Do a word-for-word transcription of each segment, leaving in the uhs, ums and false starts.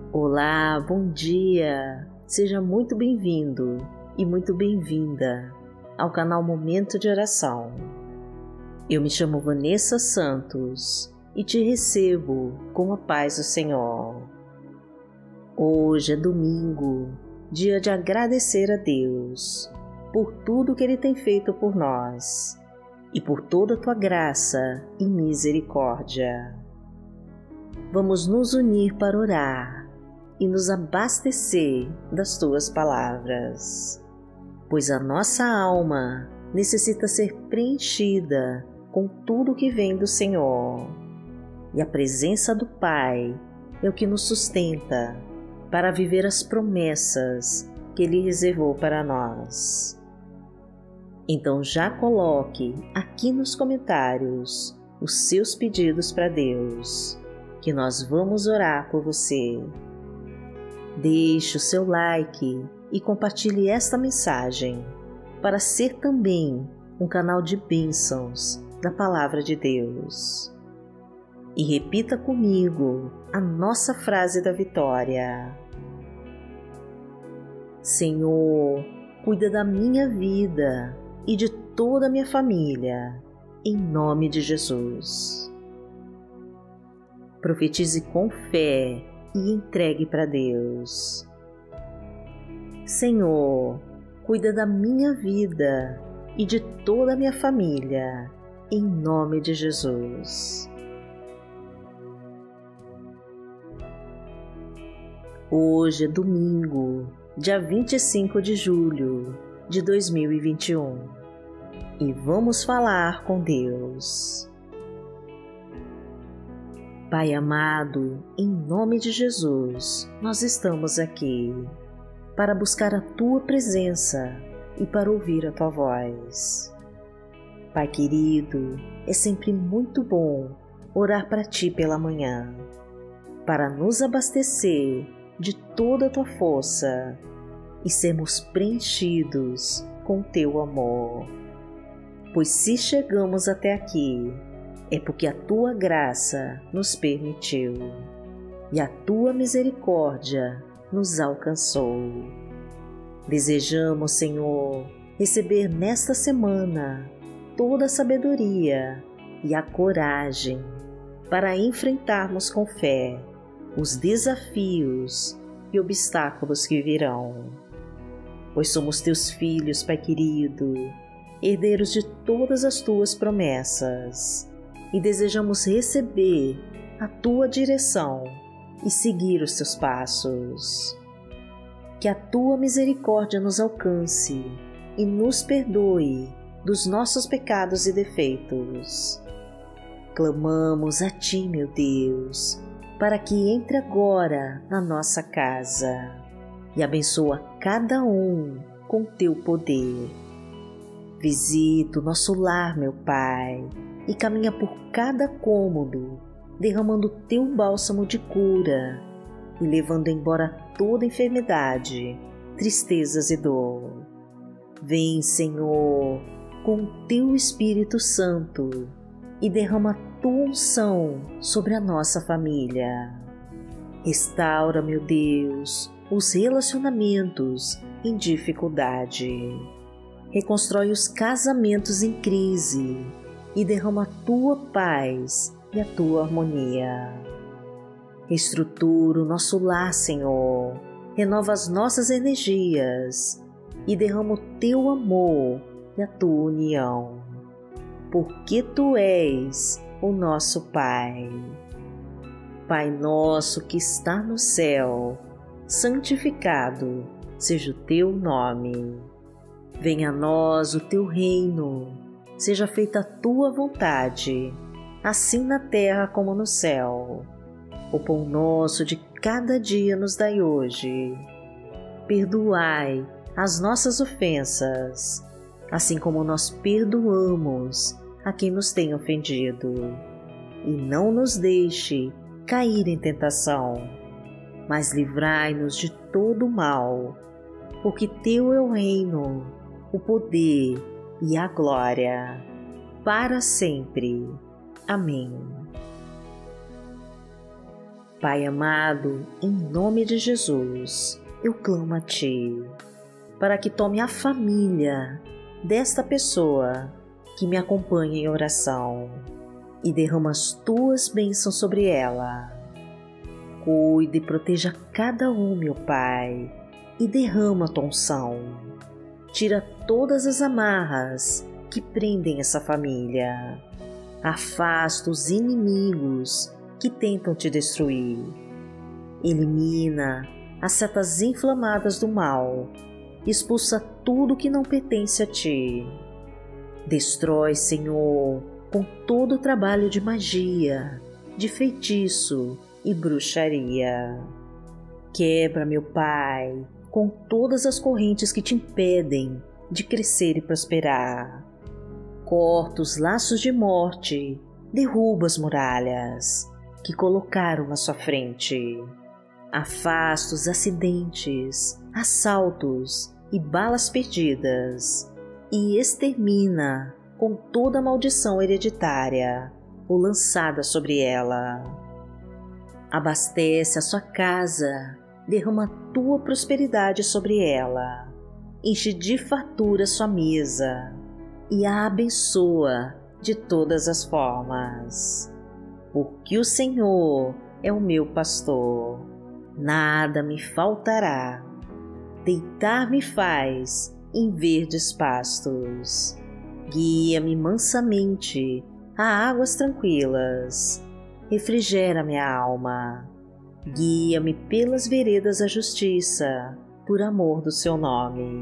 Olá, bom dia! Seja muito bem-vindo e muito bem-vinda ao canal Momento de Oração. Eu me chamo Vanessa Santos e te recebo com a paz do Senhor. Hoje é domingo, dia de agradecer a Deus por tudo que Ele tem feito por nós e por toda a tua graça e misericórdia. Vamos nos unir para orar e nos abastecer das tuas palavras, pois a nossa alma necessita ser preenchida com tudo que vem do Senhor, e a presença do Pai é o que nos sustenta para viver as promessas que Ele reservou para nós. Então já coloque aqui nos comentários os seus pedidos para Deus, que nós vamos orar por você. Deixe o seu like e compartilhe esta mensagem para ser também um canal de bênçãos da Palavra de Deus. E repita comigo a nossa frase da vitória: Senhor, cuida da minha vida e de toda a minha família, em nome de Jesus. Profetize com fé e entregue para Deus. Senhor, cuida da minha vida e de toda a minha família, em nome de Jesus. Hoje é domingo, dia vinte e cinco de julho de dois mil e vinte e um, e vamos falar com Deus. Pai amado, em nome de Jesus, nós estamos aqui para buscar a Tua presença e para ouvir a Tua voz. Pai querido, é sempre muito bom orar para Ti pela manhã, para nos abastecer de toda a Tua força e sermos preenchidos com Teu amor. Pois se chegamos até aqui, é porque a Tua graça nos permitiu e a Tua misericórdia nos alcançou. Desejamos, Senhor, receber nesta semana toda a sabedoria e a coragem para enfrentarmos com fé os desafios e obstáculos que virão. Pois somos Teus filhos, Pai querido, herdeiros de todas as Tuas promessas, e desejamos receber a Tua direção e seguir os Teus passos. Que a Tua misericórdia nos alcance e nos perdoe dos nossos pecados e defeitos. Clamamos a Ti, meu Deus, para que entre agora na nossa casa e abençoa cada um com Teu poder. Visita o nosso lar, meu Pai, e caminha por cada cômodo, derramando Teu bálsamo de cura e levando embora toda enfermidade, tristezas e dor. Vem, Senhor, com o Teu Espírito Santo e derrama a Tua unção sobre a nossa família. Restaura, meu Deus, os relacionamentos em dificuldade. Reconstrói os casamentos em crise e derrama a Tua paz e a Tua harmonia. Reestrutura o nosso lar, Senhor, renova as nossas energias e derrama o Teu amor e a Tua união, porque Tu és o nosso Pai. Pai nosso que está no céu, santificado seja o Teu nome. Venha a nós o Teu reino, seja feita a Tua vontade, assim na terra como no céu. O pão nosso de cada dia nos dai hoje. Perdoai as nossas ofensas, assim como nós perdoamos a quem nos tem ofendido. E não nos deixe cair em tentação, mas livrai-nos de todo o mal, porque Teu é o reino, o poder e a glória, para sempre. Amém. Pai amado, em nome de Jesus, eu clamo a Ti, para que tome a família desta pessoa que me acompanha em oração e derrama as Tuas bênçãos sobre ela. Cuide e proteja cada um, meu Pai, e derrama a Tua unção. Tira todas as amarras que prendem essa família. Afasta os inimigos que tentam te destruir. Elimina as setas inflamadas do mal. Expulsa tudo que não pertence a Ti. Destrói, Senhor, com todo o trabalho de magia, de feitiço e bruxaria. Quebra, meu Pai, com todas as correntes que te impedem de crescer e prosperar. Corta os laços de morte, derruba as muralhas que colocaram na sua frente. Afasta os acidentes, assaltos e balas perdidas e extermina com toda a maldição hereditária ou lançada sobre ela. Abastece a sua casa, derrama a tua prosperidade sobre ela, enche de fartura sua mesa e a abençoa de todas as formas. Porque o Senhor é o meu pastor, nada me faltará. Deitar-me faz em verdes pastos. Guia-me mansamente a águas tranquilas. Refrigera minha alma. Guia-me pelas veredas da justiça, por amor do seu nome.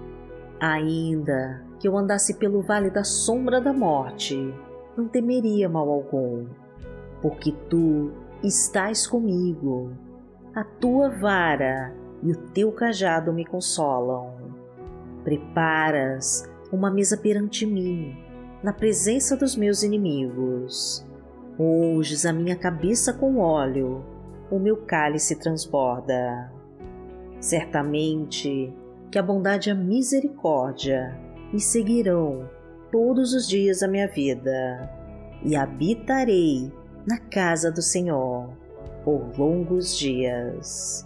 Ainda que eu andasse pelo vale da sombra da morte, não temeria mal algum, porque Tu estás comigo. A Tua vara e o Teu cajado me consolam. Preparas uma mesa perante mim, na presença dos meus inimigos. Unges a minha cabeça com óleo, o meu cálice transborda. Certamente que a bondade e a misericórdia me seguirão todos os dias da minha vida, e habitarei na casa do Senhor por longos dias.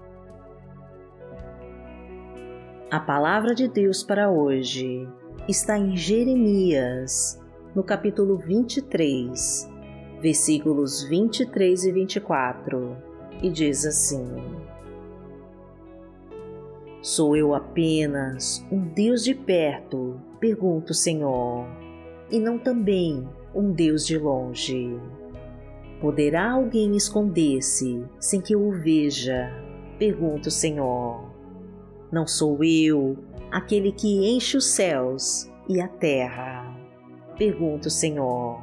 A palavra de Deus para hoje está em Jeremias, no capítulo vinte e três, versículos vinte e três e vinte e quatro, e diz assim: Sou eu apenas um Deus de perto, pergunta o Senhor, e não também um Deus de longe. Poderá alguém esconder-se sem que eu o veja? Pergunta o Senhor. Não sou eu aquele que enche os céus e a terra? Pergunta o Senhor.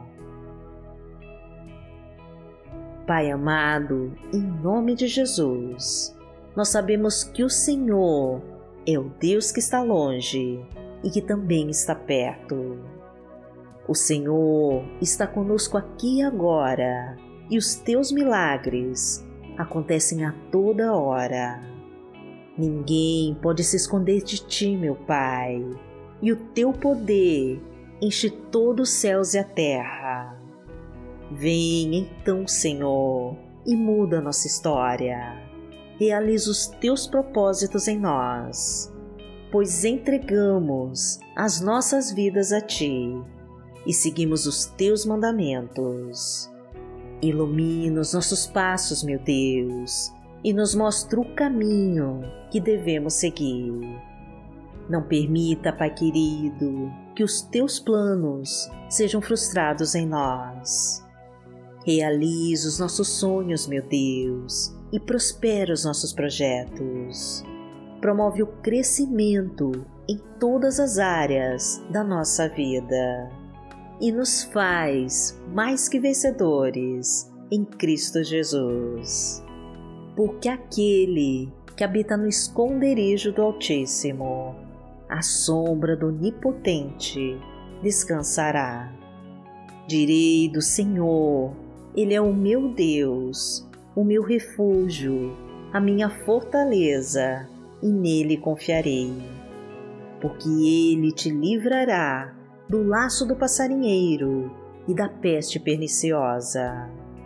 Pai amado, em nome de Jesus, nós sabemos que o Senhor é o Deus que está longe e que também está perto. O Senhor está conosco aqui e agora, e os Teus milagres acontecem a toda hora. Ninguém pode se esconder de Ti, meu Pai, e o Teu poder enche todos os céus e a terra. Vem então, Senhor, e muda a nossa história. Realiza os Teus propósitos em nós, pois entregamos as nossas vidas a Ti e seguimos os Teus mandamentos. Ilumina os nossos passos, meu Deus, e nos mostra o caminho que devemos seguir. Não permita, Pai querido, que os Teus planos sejam frustrados em nós. Realiza os nossos sonhos, meu Deus, e prospera os nossos projetos. Promove o crescimento em todas as áreas da nossa vida e nos faz mais que vencedores em Cristo Jesus. Porque aquele que habita no esconderijo do Altíssimo, à sombra do Onipotente, descansará. Direi do Senhor, Ele é o meu Deus, o meu refúgio, a minha fortaleza, e nele confiarei. Porque Ele te livrará do laço do passarinheiro e da peste perniciosa.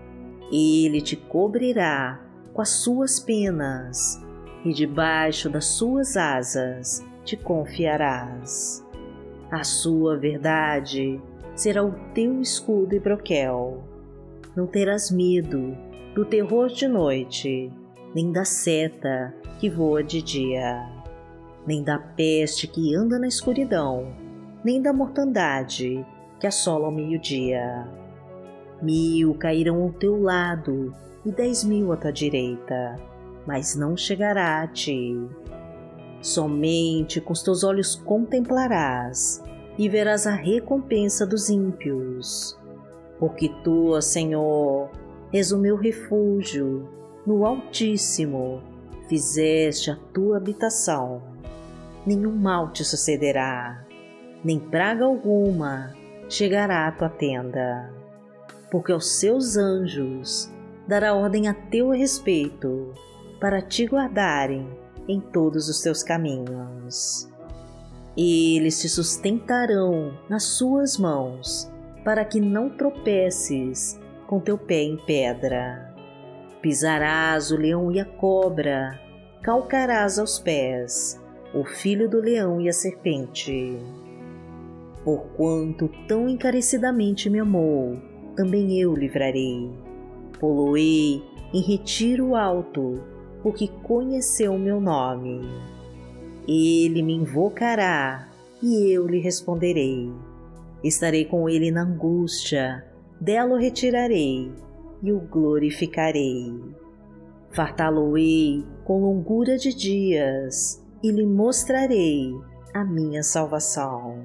Ele te cobrirá com as suas penas, e debaixo das suas asas te confiarás. A sua verdade será o teu escudo e broquel. Não terás medo do terror de noite, nem da seta que voa de dia, nem da peste que anda na escuridão, nem da mortandade que assola ao meio-dia. Mil cairão ao teu lado e dez mil à tua direita, mas não chegará a ti. Somente com os teus olhos contemplarás e verás a recompensa dos ímpios. Porque tu, Senhor, és o meu refúgio, no Altíssimo fizeste a tua habitação. Nenhum mal te sucederá, nem praga alguma chegará à tua tenda. Porque aos seus anjos dará ordem a teu respeito, para te guardarem em todos os teus caminhos. Eles te sustentarão nas suas mãos, para que não tropeces com teu pé em pedra. Pisarás o leão e a cobra, calcarás aos pés o filho do leão e a serpente. Porquanto tão encarecidamente me amou, também eu livrarei. Poloei em retiro alto, porque conheceu o meu nome. Ele me invocará e eu lhe responderei. Estarei com ele na angústia, dela o retirarei e o glorificarei. Fartá-lo-ei com longura de dias e lhe mostrarei a minha salvação.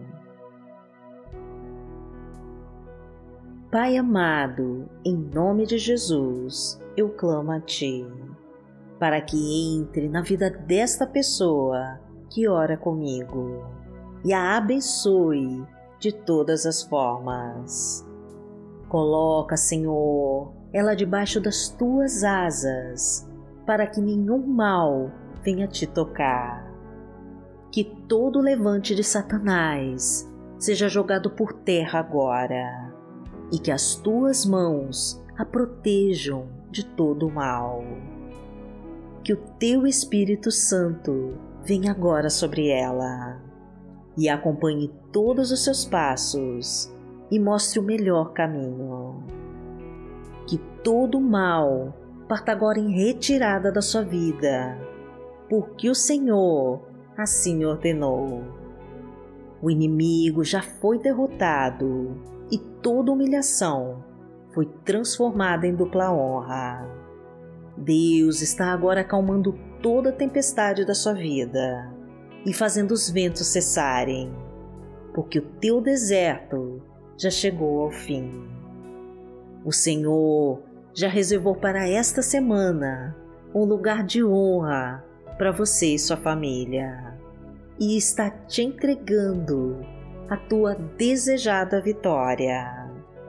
Pai amado, em nome de Jesus, eu clamo a Ti, para que entre na vida desta pessoa que ora comigo e a abençoe de todas as formas. Coloca, Senhor, ela debaixo das Tuas asas, para que nenhum mal venha te tocar. Que todo levante de Satanás seja jogado por terra agora, e que as Tuas mãos a protejam de todo o mal. Que o Teu Espírito Santo venha agora sobre ela e acompanhe todos os seus passos e mostre o melhor caminho. Que todo o mal parta agora em retirada da sua vida, porque o Senhor assim ordenou. O inimigo já foi derrotado e toda humilhação foi transformada em dupla honra. Deus está agora acalmando toda a tempestade da sua vida e fazendo os ventos cessarem, porque o teu deserto já chegou ao fim. O Senhor já reservou para esta semana um lugar de honra para você e sua família e está te entregando a tua desejada vitória.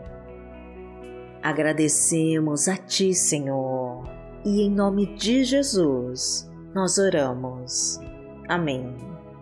Agradecemos a Ti, Senhor, e em nome de Jesus nós oramos. Amém.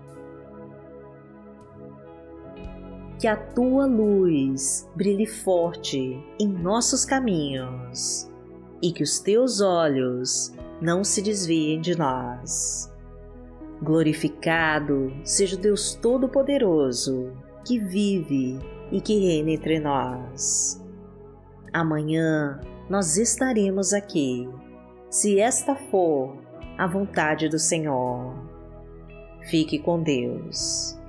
Que a Tua luz brilhe forte em nossos caminhos e que os Teus olhos não se desviem de nós. Glorificado seja o Deus Todo-Poderoso, que vive e que reina entre nós. Amanhã nós estaremos aqui, se esta for a vontade do Senhor. Fique com Deus.